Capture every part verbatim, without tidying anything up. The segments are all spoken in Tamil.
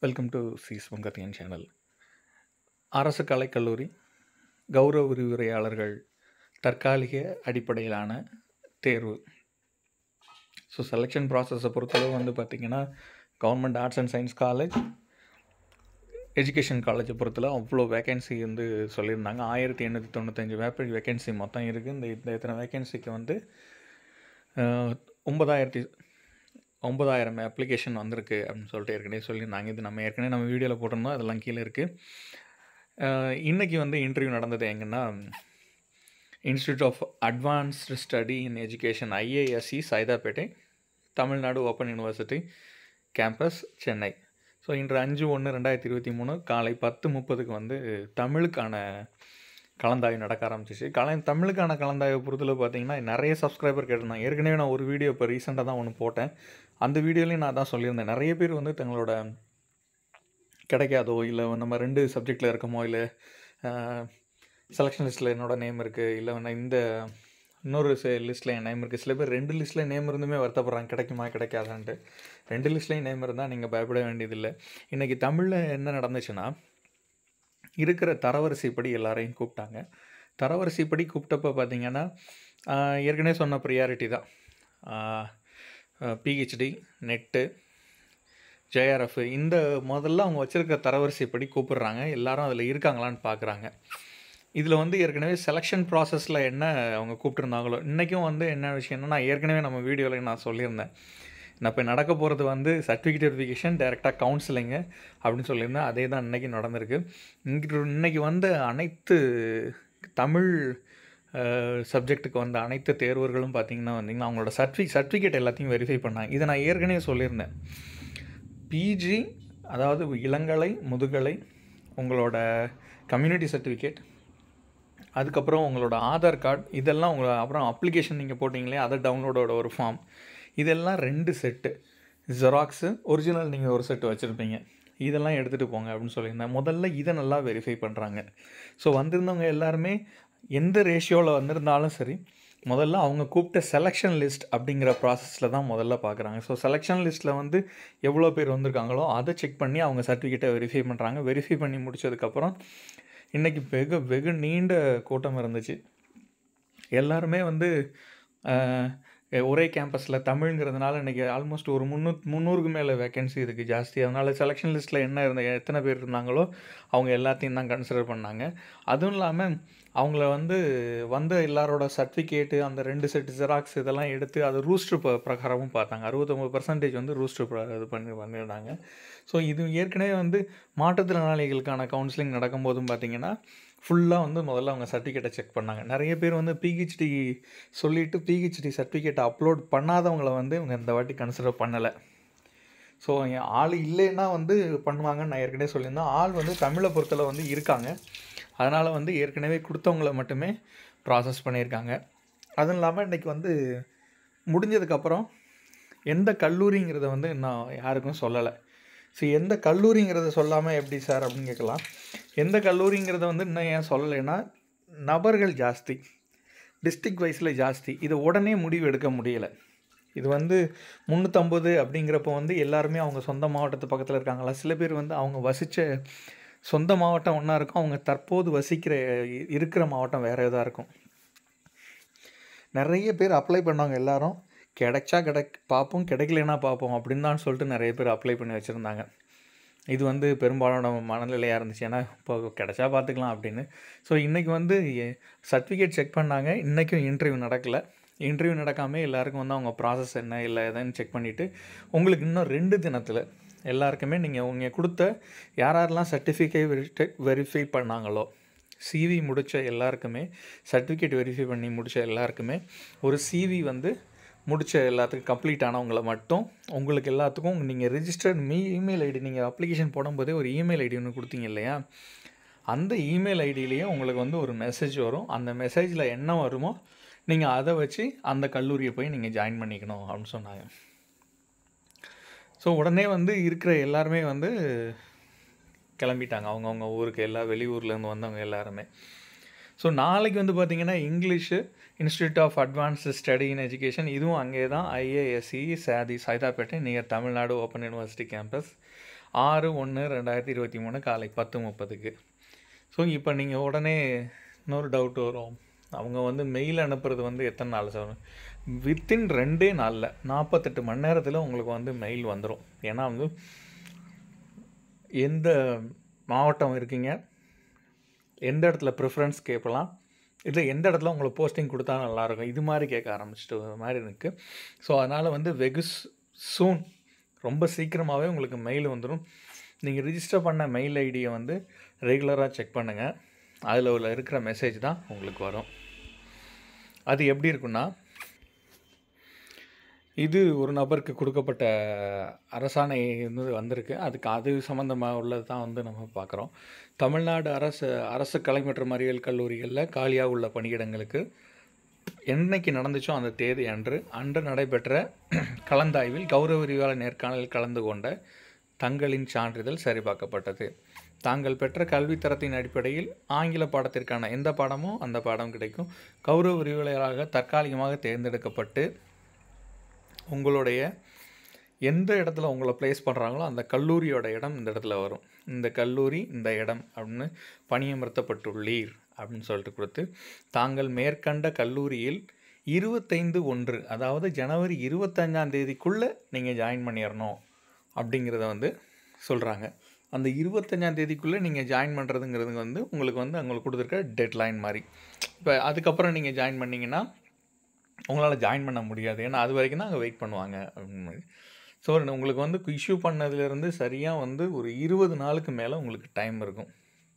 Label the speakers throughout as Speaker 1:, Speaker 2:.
Speaker 1: வெல்கம் டு சி ஸ்வங்கத்தியன் சேனல். அரசு கலைக்கல்லூரி கௌரவ விரிவுரையாளர்கள் தற்காலிக அடிப்படையிலான தேர்வு. ஸோ செலெக்ஷன் ப்ராசஸை பொறுத்தளவு வந்து பார்த்திங்கன்னா government arts and science college, education காலேஜை பொறுத்தளவு அவ்வளோ வேக்கன்சி வந்து சொல்லியிருந்தாங்க. ஆயிரத்தி எண்ணூற்றி தொண்ணூத்தஞ்சு வேப்ப வேக்கன்சி மொத்தம் இருக்குது. இந்த இந்த இத்தனை வேக்கன்சிக்கு வந்து ஒன்பதாயிரத்தி ஒம்பதாயிரம் அப்ளிகேஷன் வந்திருக்கு அப்படின்னு சொல்லிட்டு ஏற்கனவே சொல்லியிருந்தாங்க. இது நம்ம ஏற்கனவே நம்ம வீடியோவில் போட்டிருந்தோம், அதெல்லாம் கீழே இருக்குது. இன்றைக்கி வந்து இன்டர்வியூ நடந்தது எங்கன்னா institute of advanced study in education IASC Saidapet, Tamil Nadu open university campus, Chennai. So இன்று அஞ்சு ஒன்று ரெண்டாயிரத்தி இருபத்தி மூணு காலை பத்து முப்பதுக்கு வந்து தமிழுக்கான கலந்தாய்வு நடக்க ஆரம்பிச்சிச்சு. கல தமிழுக்கான கலந்தாய்வு பொறுத்தளவு பார்த்திங்கன்னா நிறைய சப்ஸ்கிரைபர் கேட்டிருந்தாங்க. ஏற்கனவே நான் ஒரு வீடியோ இப்போ ரீசெண்டாக தான் ஒன்று போட்டேன். அந்த வீடியோலையும் நான் தான் சொல்லியிருந்தேன், நிறைய பேர் வந்து தங்களோட கிடைக்காதோ, இல்லை நம்ம ரெண்டு சப்ஜெக்டில் இருக்கமோ, இல்லை செலெக்ஷன் லிஸ்ட்டில் என்னோடய நேம் இருக்குது, இல்லை நான் இந்த இன்னொரு லிஸ்ட்டில் என் நேம் இருக்குது. சில பேர் ரெண்டு லிஸ்ட்டில் நேம் இருந்துமே வருத்தப்படுறாங்க, கிடைக்குமா கிடைக்காதான்ட்டு. ரெண்டு லிஸ்ட்லேயும் நேம் இருந்தால் நீங்கள் பயப்பட வேண்டியதில்லை. இன்றைக்கி தமிழில் என்ன நடந்துச்சுன்னா, இருக்கிற தரவரிசைப்படி எல்லாரையும் கூப்பிட்டாங்க. தரவரிசைப்படி கூப்பிட்டப்போ பார்த்திங்கன்னா ஏற்கனவே சொன்ன ப்ரியாரிட்டி தான். பிஹெச்டி, நெட்டு, ஜேஆர்எஃப், இந்த முதல்ல அவங்க வச்சுருக்க தரவரிசைப்படி கூப்பிட்றாங்க. எல்லோரும் அதில் இருக்காங்களான்னு பார்க்குறாங்க. இதில் வந்து ஏற்கனவே செலெக்ஷன் ப்ராசஸில் என்ன அவங்க கூப்பிட்டுருந்தாங்களோ, இன்றைக்கும் வந்து என்ன விஷயம்னா, நான் ஏற்கனவே நம்ம வீடியோவில் நான் சொல்லியிருந்தேன், நான் இப்போ நடக்க போகிறது வந்து சர்டிஃபிகேட் வெரிஃபிகேஷன் டைரெக்டாக கவுன்சிலிங்கு அப்படின்னு சொல்லியிருந்தேன். அதே தான் இன்றைக்கி நடந்திருக்கு. இங்கே இன்றைக்கி வந்து அனைத்து தமிழ் சப்ஜெக்ட்டுக்கு வந்த அனைத்து தேர்வர்களும் பார்த்திங்கன்னா வந்திங்கன்னா அவங்களோட சர்டிஃபி சர்டிஃபிகேட் எல்லாத்தையும் வெரிஃபை பண்ணாங்க. இதை நான் ஏற்கனவே சொல்லியிருந்தேன். பிஜி, அதாவது இளங்கலை, முதுகலை, உங்களோட கம்யூனிட்டி சர்டிஃபிகேட், அதுக்கப்புறம் உங்களோட ஆதார் கார்டு, இதெல்லாம் உங்களை அப்புறம் அப்ளிகேஷன் நீங்கள் போட்டிங்களே அதை டவுன்லோடோட ஒரு ஃபார்ம், இதெல்லாம் ரெண்டு செட்டு. ஜெராக்ஸு, ஒரிஜினல் நீங்கள் ஒரு செட்டு வச்சுருப்பீங்க, இதெல்லாம் எடுத்துகிட்டு போங்க அப்படின்னு சொல்லியிருந்தேன். முதல்ல இதை நல்லா வெரிஃபை பண்ணுறாங்க. ஸோ வந்திருந்தவங்க எல்லாருமே எந்த ரேஷியோவில் வந்திருந்தாலும் சரி, முதல்ல அவங்க கூப்பிட்ட செலெக்ஷன் லிஸ்ட் அப்படிங்கிற ப்ராசஸில் தான் முதல்ல பார்க்குறாங்க. ஸோ செலெக்ஷன் லிஸ்ட்டில் வந்து எவ்வளோ பேர் வந்திருக்காங்களோ அதை செக் பண்ணி அவங்க சர்டிஃபிகேட்டை வெரிஃபை பண்ணுறாங்க. வெரிஃபை பண்ணி முடித்ததுக்கப்புறம் இன்றைக்கி வெகு வெகு நீண்ட கூட்டம் இருந்துச்சு. எல்லாருமே வந்து ஒரே கேம்பஸில் தமிழ்ங்கிறதுனால இன்றைக்கி ஆல்மோஸ்ட் ஒரு முந்நூறு முந்நூறுக்கு மேலே வேக்கன்சி இருக்குது ஜாஸ்தி. அதனால் செலெக்ஷன் லிஸ்ட்டில் என்ன இருந்த எத்தனை பேர் இருந்தாங்களோ அவங்க எல்லாத்தையும் தான் கன்சிடர் பண்ணாங்க. அதுவும் இல்லாமல் அவங்கள வந்து வந்த எல்லாரோட சர்டிஃபிகேட்டு, அந்த ரெண்டு செட் ஜெராக்ஸ் இதெல்லாம் எடுத்து அது ரூஸ்ட்ரு ப பிரகாரமும் பார்த்தாங்க. அறுபத்தொம்பது பர்சன்டேஜ் வந்து ரூஸ்ட்ரு இது பண்ணி பண்ணியிருந்தாங்க. ஸோ இது ஏற்கனவே வந்து மாற்றுத்திறனாளிகளுக்கான கவுன்சிலிங் நடக்கும்போதும் பார்த்திங்கன்னா ஃபுல்லாக வந்து முதல்ல அவங்க சர்டிஃபிகேட்டை செக் பண்ணாங்க. நிறைய பேர் வந்து பிஹெச்டி சொல்லிவிட்டு பிஹெச்டி சர்டிஃபிகேட்டை அப்லோட் பண்ணாதவங்கள வந்து இவங்க இந்த வாட்டி கன்சிடர் பண்ணலை. ஸோ ஆள் இல்லைன்னா வந்து பண்ணுவாங்கன்னு நான் ஏற்கனவே சொல்லியிருந்தேன். ஆள் வந்து தமிழை பொறுத்தளவு வந்து இருக்காங்க. அதனால் வந்து ஏற்கனவே கொடுத்தவங்கள மட்டுமே ப்ராசஸ் பண்ணியிருக்காங்க. அதுவும் இல்லாமல் இன்றைக்கி வந்து முடிஞ்சதுக்கப்புறம் எந்த கல்லூரிங்கிறத வந்து நான் யாருக்கும் சொல்லலை. ஸோ எந்த கல்லூரிங்கிறத சொல்லாமல் எப்படி சார் அப்படின்னு கேட்கலாம். எந்த கல்லூரிங்கிறத வந்து இன்னும் ஏன் சொல்லலைன்னா, நபர்கள் ஜாஸ்தி, டிஸ்ட்ரிக்ட் வைஸில் ஜாஸ்தி, இதை உடனே முடிவு எடுக்க முடியலை. இது வந்து முந்நூற்றம்பது அப்படிங்கிறப்போ வந்து எல்லாருமே அவங்க சொந்த மாவட்டத்து பக்கத்தில் இருக்காங்களா, சில பேர் வந்து அவங்க வசித்த சொந்த மாவட்டம் ஒன்றா இருக்கும், அவங்க தற்போது வசிக்கிற இருக்கிற மாவட்டம் வேறு எதாக இருக்கும். நிறைய பேர் அப்ளை பண்ணவங்க எல்லாரும் கிடைச்சா கிடைக் பார்ப்போம், கிடைக்கலனா பார்ப்போம் அப்படின்னு தான் சொல்லிட்டு நிறைய பேர் அப்ளை பண்ணி வச்சுருந்தாங்க. இது வந்து பெரும்பாலான மனநிலையாக இருந்துச்சு. ஏன்னா இப்போ கிடைச்சா பார்த்துக்கலாம் அப்படின்னு. ஸோ இன்றைக்கி வந்து சர்டிஃபிகேட் செக் பண்ணாங்க. இன்றைக்கும் இன்டர்வியூ நடக்கலை. இன்டர்வியூ நடக்காமல் எல்லாருக்கும் வந்து அவங்க ப்ராசஸ் என்ன இல்லை எதுன்னு செக் பண்ணிவிட்டு உங்களுக்கு இன்னும் ரெண்டு தினத்தில் எல்லாருக்குமே நீங்கள் உங்க கொடுத்த யார் யாரெல்லாம் சர்டிஃபிகேட் வெரி வெரிஃபை பண்ணாங்களோ, சிவி முடித்த எல்லாருக்குமே, சர்டிஃபிகேட் வெரிஃபை பண்ணி முடித்த எல்லாருக்குமே ஒரு சிவி வந்து முடித்த எல்லாத்துக்கும் கம்ப்ளீட் ஆனவங்களை மட்டும் உங்களுக்கு எல்லாத்துக்கும் நீங்கள் ரிஜிஸ்டர்ட் மீ இமெயில் ஐடி, நீங்கள் அப்ளிகேஷன் போடும்போதே ஒரு இமெயில் ஐடி ஒன்று கொடுத்தீங்க இல்லையா, அந்த இமெயில் ஐடியிலேயே உங்களுக்கு வந்து ஒரு மெசேஜ் வரும். அந்த மெசேஜில் என்ன வருமோ நீங்கள் அதை வச்சு அந்த கல்லூரியை போய் நீங்கள் ஜாயின் பண்ணிக்கணும் அப்படின்னு சொன்னாங்க. ஸோ உடனே வந்து இருக்கிற எல்லாருமே வந்து கிளம்பிட்டாங்க அவங்கவுங்க ஊருக்கு, எல்லா வெளியூர்லேருந்து வந்தவங்க எல்லாருமே. ஸோ நாளைக்கு வந்து பார்த்திங்கன்னா English institute of advanced study in education, இதுவும் அங்கே தான் ஐஏஎஸ்சி சாதி Saidapet near Tamil Nadu open university campus. ஆறு ஒன்று ரெண்டாயிரத்தி இருபத்தி மூணு காலை பத்து முப்பதுக்கு. ஸோ இப்போ நீங்கள் உடனே இன்னொரு டவுட் வரும், அவங்க வந்து மெயில் அனுப்புறது வந்து எத்தனை நாள் சார்? வித்தின் ரெண்டே நாளில் நாற்பத்தெட்டு மணி நேரத்தில் உங்களுக்கு வந்து மெயில் வந்துடும். ஏன்னா வந்து எந்த மாவட்டம் இருக்கீங்க, எந்த இடத்துல ப்ரிஃபரன்ஸ் கேட்கலாம், இல்லை எந்த இடத்துல உங்களுக்கு போஸ்டிங் கொடுத்தா நல்லாயிருக்கும், இது மாதிரி கேட்க ஆரம்பிச்சிட்டு மாதிரி இருக்குது. ஸோ அதனால் வந்து வெகு சூன், ரொம்ப சீக்கிரமாகவே உங்களுக்கு மெயில் வந்துடும். நீங்கள் ரிஜிஸ்டர் பண்ண மெயில் ஐடியை வந்து ரெகுலராக செக் பண்ணுங்கள். அதில் உள்ள இருக்கிற மெசேஜ் தான் உங்களுக்கு வரும். அது எப்படி இருக்குன்னா, இது ஒரு நபருக்கு கொடுக்கப்பட்ட அரசாணை வந்து வந்திருக்கு. அதுக்கு அது சம்மந்தமாக உள்ளது தான் வந்து நம்ம பார்க்குறோம். தமிழ்நாடு அரசு அரசு கலை மற்றும் அறிவியல் கல்லூரிகளில் காலியாக உள்ள பணியிடங்களுக்கு என்னைக்கு நடந்துச்சோ அந்த தேதி அன்று அன்று நடைபெற்ற கலந்தாய்வில் கௌரவ விரிவாளர் நேர்காணலில் கலந்து கொண்ட தங்களின் சான்றிதழ் சரிபார்க்கப்பட்டது. தாங்கள் பெற்ற கல்வித்தரத்தின் அடிப்படையில் ஆங்கில பாடத்திற்கான எந்த பாடமோ அந்த பாடம் கிடைக்கும். கௌரவ விரிவுரையாளராக தற்காலிகமாக தேர்ந்தெடுக்கப்பட்டு உங்களுடைய எந்த இடத்துல உங்களை ப்ளேஸ் பண்ணுறாங்களோ அந்த கல்லூரியோட இடம் இந்த இடத்துல வரும். இந்த கல்லூரி இந்த இடம் அப்படின்னு பணியமர்த்தப்பட்டுள்ளீர் அப்படின்னு சொல்லிட்டு கொடுத்து, தாங்கள் மேற்கண்ட கல்லூரியில் இருபத்தைந்து ஒன்று அதாவது ஜனவரி இருபத்தஞ்சாம் தேதிக்குள்ளே நீங்கள் ஜாயின் பண்ணிடணும் அப்படிங்கிறத வந்து சொல்கிறாங்க. அந்த இருபத்தஞ்சாம் தேதிக்குள்ளே நீங்கள் ஜாயின் பண்ணுறதுங்கிறது வந்து உங்களுக்கு வந்து அவங்களுக்கு கொடுத்துருக்க டெட்லைன் மாதிரி. இப்போ அதுக்கப்புறம் நீங்கள் ஜாயின் பண்ணிங்கன்னா உங்களால் ஜாயின் பண்ண முடியாது. ஏன்னா அது வரைக்கும் தான் அங்கே வெயிட் பண்ணுவாங்க அப்படின்னு மாதிரி. ஸோ உங்களுக்கு வந்து இஷ்யூ பண்ணதுலேருந்து சரியாக வந்து ஒரு இருபது நாளுக்கு மேலே உங்களுக்கு டைம் இருக்கும்.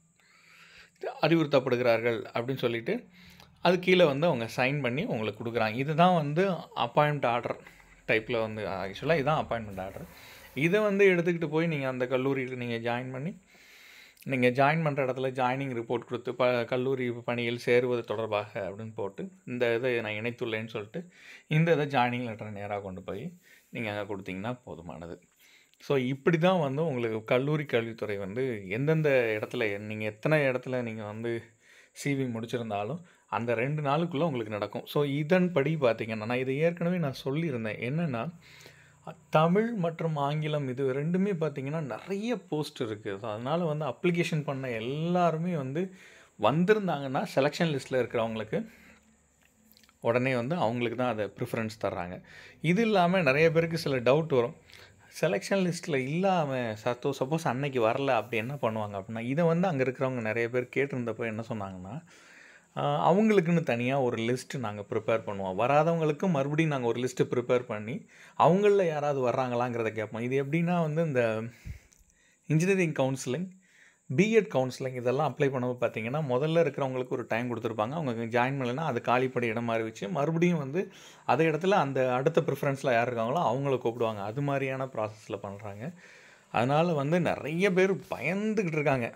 Speaker 1: அறிவுறுத்தப்படுகிறார்கள் அப்படின்னு சொல்லிவிட்டு அது கீழே வந்து அவங்க சைன் பண்ணி உங்களுக்கு கொடுக்குறாங்க. இதுதான் வந்து அப்பாயின்மெண்ட் ஆர்டர் டைப்பில் வந்து ஆக்சுவலாக இதுதான் அப்பாயின்மெண்ட் ஆர்டர். இதை வந்து எடுத்துக்கிட்டு போய் நீங்கள் அந்த கல்லூரியில் நீங்கள் ஜாயின் பண்ணி நீங்கள் ஜாயின் பண்ணுற இடத்துல ஜாயினிங் ரிப்போர்ட் கொடுத்து ப கல்லூரி பணியில் சேருவது தொடர்பாக அப்படின்னு போட்டு இந்த இதை நான் இணைத்துள்ளேன்னு சொல்லிட்டு இந்த இதை ஜாயினிங் லெட்டரை நேராக கொண்டு போய் நீங்கள் அங்கே கொடுத்தீங்கன்னா போதுமானது. ஸோ இப்படி தான் வந்து உங்களுக்கு கல்லூரி கல்வித்துறை வந்து எந்தெந்த இடத்துல நீங்கள் எத்தனை இடத்துல நீங்கள் வந்து சிவி முடிச்சிருந்தாலும் அந்த ரெண்டு நாளுக்குள்ளே உங்களுக்கு நடக்கும். ஸோ இதன்படி பார்த்திங்கன்னா, நான் இதை ஏற்கனவே நான் சொல்லியிருந்தேன், என்னென்னா தமிழ் மற்றும் ஆங்கிலம் இது ரெண்டுமே பார்த்திங்கன்னா நிறைய போஸ்ட் இருக்குது. ஸோ அதனால் வந்து அப்ளிகேஷன் பண்ண எல்லாருமே வந்து வந்திருந்தாங்கன்னா செலெக்ஷன் லிஸ்ட்டில் இருக்கிறவங்களுக்கு உடனே வந்து அவங்களுக்கு தான் அதை ப்ரிஃபரன்ஸ் தர்றாங்க. இது இல்லாமல் நிறைய பேருக்கு சில டவுட் வரும், செலெக்ஷன் லிஸ்ட்டில் இல்லாமல் சத்தோ சப்போஸ் அன்னைக்கு வரல அப்படி என்ன பண்ணுவாங்க அப்படின்னா, இதை வந்து அங்கே இருக்கிறவங்க நிறைய பேர் கேட்டிருந்தப்போ என்ன சொன்னாங்கன்னா, அவங்களுக்குன்னு தனியாக ஒரு லிஸ்ட்டு நாங்கள் ப்ரிப்பேர் பண்ணுவோம், வராதவங்களுக்கும் மறுபடியும் நாங்கள் ஒரு லிஸ்ட்டு ப்ரிப்பேர் பண்ணி அவங்களில் யாராவது வர்றாங்களாங்கிறத கேட்போம். இது எப்படின்னா வந்து இந்த இன்ஜினியரிங் கவுன்சிலிங், பிஎட் கவுன்சிலிங் இதெல்லாம் அப்ளை பண்ணும்போது பார்த்திங்கன்னா முதல்ல இருக்கிறவங்களுக்கு ஒரு டைம் கொடுத்துருப்பாங்க. அவங்க ஜாயின் பண்ணலைன்னா அது காலிப்படி இடம் மாறி வச்சு மறுபடியும் வந்து அதே இடத்துல அந்த அடுத்த ப்ரிஃபரன்ஸில் யார் இருக்காங்களோ அவங்கள கூப்பிடுவாங்க. அது மாதிரியான ப்ராசஸில் பண்ணுறாங்க. அதனால் வந்து நிறைய பேர் பயந்துக்கிட்டு இருக்காங்க.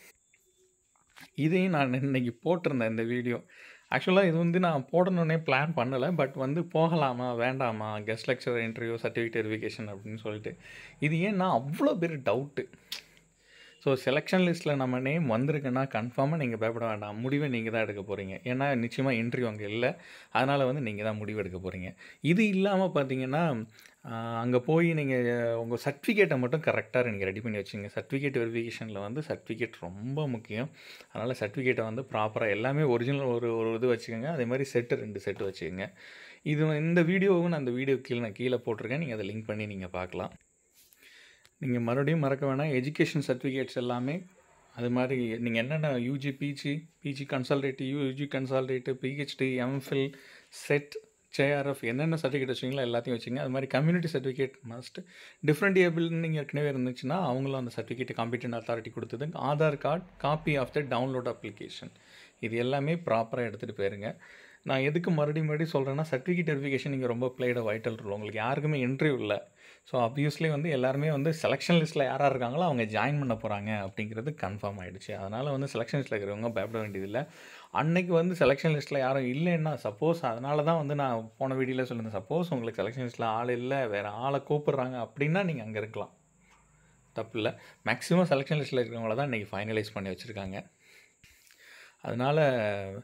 Speaker 1: இதையும் நான் இன்றைக்கி போட்டிருந்தேன் இந்த வீடியோ. ஆக்சுவலாக இது வந்து நான் போடணுன்னே பிளான் பண்ணலை, பட் வந்து போகலாமா வேண்டாமா guest lecture interview certificate verification அப்படின்னு சொல்லிட்டு. இது ஏன்னா அவ்வளோ பேர் டவுட்டு. ஸோ செலெக்ஷன் லிஸ்ட்டில் நம்ம நேம் வந்திருக்குன்னா கன்ஃபார்மாக நீங்கள் பயப்பட வேண்டாம், முடிவை நீங்கள் தான் எடுக்க போகிறீங்க. ஏன்னா நிச்சயமாக இன்டர்வியூ அங்கே இல்லை, அதனால் வந்து நீங்கள் தான் முடிவு எடுக்க போகிறீங்க. இது இல்லாமல் பார்த்தீங்கன்னா அங்கே போய் நீங்கள் உங்கள் சர்டிஃபிகேட்டை மட்டும் கரெக்டாக நீங்கள் ரெடி பண்ணி வச்சுங்க. சர்டிஃபிகேட் வெரிஃபிகேஷனில் வந்து சர்டிஃபிகேட் ரொம்ப முக்கியம். அதனால் சர்டிஃபிகேட்டை வந்து ப்ராப்பராக எல்லாமே ஒரிஜினல் ஒரு ஒரு இது வச்சுக்கோங்க. அதே மாதிரி செட்டு ரெண்டு செட்டு வச்சுக்கோங்க. இது இந்த வீடியோவும் நான் அந்த வீடியோ கீழே நான் கீழே போட்டிருக்கேன், நீங்கள் அதை லிங்க் பண்ணி நீங்கள் பார்க்கலாம். நீங்கள் மறுபடியும் மறக்க வேணாம், எஜுகேஷன் சர்டிஃபிகேட்ஸ் எல்லாமே அது மாதிரி நீங்கள் என்னென்ன UG PG PG consolidated UG consolidated PhD MPhil SET JRF என்னென்ன சர்டிஃபிகேட் வச்சிங்களோ எல்லாத்தையும் வச்சுங்க. அது மாதிரி கம்யூனிட்டி சர்டிஃபிகேட் மஸ்ட். டிஃப்ரெண்ட் ஏபிள்னு நீங்கள் ஏற்கனவே இருந்துச்சுன்னா அவங்களும் அந்த சர்டிஃபிகேட் காம்பீட்டன்ட் அத்தாரிட்டி கொடுத்தது. Aadhaar card, copy of the download application, இது எல்லாமே ப்ராப்பராக எடுத்துகிட்டு போயிருங்க. நான் எதுக்கு மறுபடியும் மறுபடியும் சொல்கிறேன்னா, சர்டிஃபிகேட் வெரிஃபிகேஷன் நீங்கள் ரொம்ப பிளேட வைட்டல் ரோல். உங்களுக்கு யாருக்குமே இன்டர்வியூ இல்லை. ஸோ ஆப்வியஸ்லி வந்து எல்லாருமே வந்து செலெக்ஷன் லிஸ்ட்டில் யாராக இருக்காங்களோ அவங்க ஜாயின் பண்ண போகிறாங்க அப்படிங்கிறது கன்ஃபார்ம் ஆகிடுச்சு. அதனால் வந்து செலெக்ஷன் லிஸ்ட்டில் இருக்கிறவங்க பயப்பட வேண்டியதில்லை. அன்னைக்கு வந்து செலெக்ஷன் லிஸ்ட்டில் யாரும் இல்லைன்னா சப்போஸ், அதனால தான் வந்து நான் போன வீடியோவில் சொல்லியிருந்தேன், சப்போஸ் உங்களுக்கு செலெக்ஷன் லிஸ்ட்டில் ஆள் இல்லை, வேறு ஆளை கூப்பிட்றாங்க அப்படின்னா நீங்கள் அங்கே இருக்கலாம், தப்பு இல்லை. மேக்ஸிமம் செலெக்ஷன் லிஸ்ட்டில் இருக்கிறவங்கள தான் இன்றைக்கி ஃபைனலைஸ் பண்ணி வச்சுருக்காங்க. அதனால்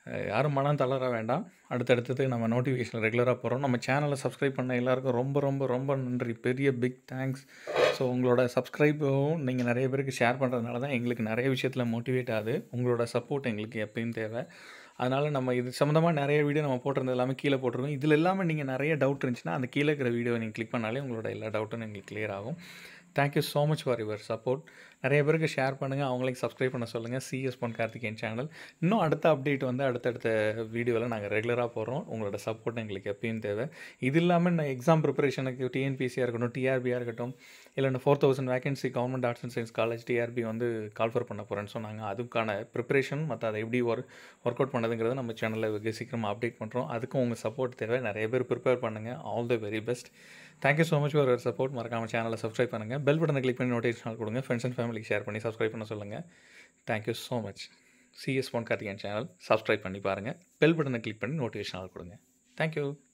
Speaker 1: யாரும் மனம் தளர வேண்டாம். அடுத்தடுத்தது நம்ம நோட்டிஃபிகேஷன் ரெகுலராக போகிறோம். நம்ம சேனலை சப்ஸ்கிரைப் பண்ண எல்லாருக்கும் ரொம்ப ரொம்ப ரொம்ப நன்றி. பெரிய பிக் தேங்க்ஸ். ஸோ உங்களோட சப்ஸ்கிரைபும் நீங்கள் நிறைய பேருக்கு ஷேர் பண்ணுறதுனால தான் எங்களுக்கு நிறைய விஷயத்தில் மோட்டிவேட் ஆகுது. உங்களோட சப்போர்ட் எங்களுக்கு எப்பயும் தேவை. அதனால் நம்ம இது சம்மந்தமாக நிறைய வீடியோ நம்ம போட்டிருந்தது எல்லாமே கீழே போட்டிருக்கோம். இதில் இல்லாமல் நீங்கள் நிறைய டவுட் இருந்துச்சுன்னா அந்த கீழே இருக்கிற வீடியோவை நீங்கள் கிளிக் பண்ணாலே உங்களோட எல்லா டவுட்டும் எங்களுக்கு கிளியர் ஆகும். Thank you so much for your support. நிறைய பேருக்கு ஷேர் பண்ணுங்கள், அவங்களுக்கு சப்ஸ்கிரைப் பண்ண சொல்லுங்கள். சிஎஸ் பொன் கார்த்திகேயன் சேனல். இன்னும் அடுத்த அப்டேட் வந்து அடுத்தடுத்த வீடியோவில் நாங்கள் ரெகுலராக போடுறோம். உங்களோட சப்போர்ட் எங்களுக்கு எப்பயும் தேவை. இது இல்லாமல் நான் எக்ஸாம் ப்ரிப்பரேஷனுக்கு டிஎன்பிசியாக இருக்கட்டும், டிஆர்பியாக இருக்கட்டும், இல்லை இந்த four thousand vacancy government arts and science college TRB வந்து கால்ஃபர் பண்ண போகிறேன்னு சொன்னாங்க. அதுக்கான ப்ரிப்பரேஷன் மற்ற அதை எப்படி ஒர்க் ஒர்க் அவுட் பண்ணதுங்கிறத நம்ம சேனலில் வெகு சீக்கிரமாக அப்டேட் பண்ணுறோம். அதுக்கும் உங்கள் சப்போர்ட் தேவை. நிறைய பேர் ப்ரிப்பேர் பண்ணுங்கள். All the very best. Thank you so much for your support. மறக்காமல் சேனலை சப்ஸ்கிரைப் பண்ணுங்கள். பெல் பட்டனை கிளிக் பண்ணி நோட்டிஃபிகேஷன் கொடுங்க. ஃப்ரெண்ட்ஸ் அண்ட் ஃபேமிலிக்கு ஷேர் பண்ணி சப்ஸ்கிரைப் பண்ண சொல்லுங்கள். Thank you so much. சிஎஸ் பொன் கார்த்திகேயன் சேனல் சப்ஸ்கிரைப் பண்ணி பாருங்கள். பெல் பட்டனை கிளிக் பண்ணி நோட்டிஃபிகேஷன் கொடுங்க. தேங்க்யூ.